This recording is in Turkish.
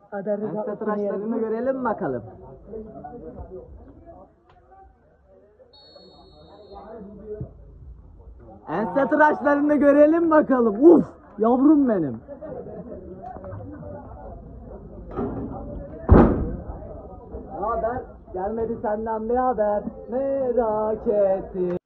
Ense tıraşlarını görelim bakalım. Ense tıraşlarını görelim bakalım. Uf, yavrum benim. Ne haber? Gelmedi senden bir haber. Merak ettim.